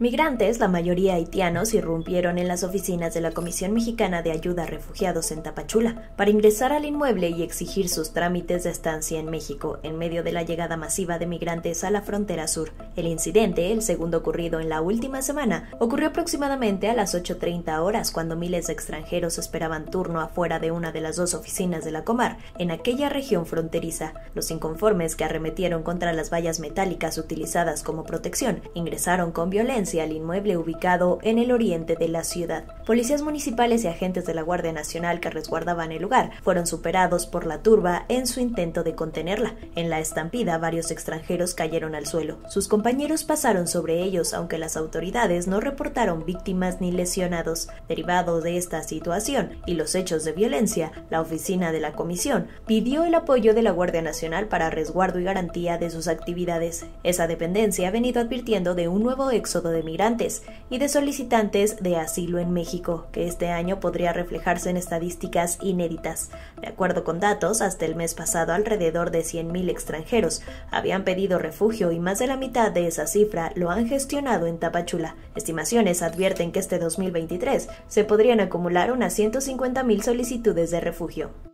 Migrantes, la mayoría haitianos, irrumpieron en las oficinas de la Comisión Mexicana de Ayuda a Refugiados en Tapachula para ingresar al inmueble y exigir sus trámites de estancia en México en medio de la llegada masiva de migrantes a la frontera sur. El incidente, el segundo ocurrido en la última semana, ocurrió aproximadamente a las 8:30 horas cuando miles de extranjeros esperaban turno afuera de una de las dos oficinas de la Comar en aquella región fronteriza. Los inconformes, que arremetieron contra las vallas metálicas utilizadas como protección, ingresaron con violencia al inmueble ubicado en el oriente de la ciudad. Policías municipales y agentes de la Guardia Nacional que resguardaban el lugar fueron superados por la turba en su intento de contenerla. En la estampida, varios extranjeros cayeron al suelo. Sus compañeros pasaron sobre ellos, aunque las autoridades no reportaron víctimas ni lesionados. Derivado de esta situación y los hechos de violencia, la oficina de la comisión pidió el apoyo de la Guardia Nacional para resguardo y garantía de sus actividades. Esa dependencia ha venido advirtiendo de un nuevo éxodo de migrantes y de solicitantes de asilo en México, que este año podría reflejarse en estadísticas inéditas. De acuerdo con datos, hasta el mes pasado alrededor de 100,000 extranjeros habían pedido refugio y más de la mitad de esa cifra lo han gestionado en Tapachula. Estimaciones advierten que este 2023 se podrían acumular unas 150,000 solicitudes de refugio.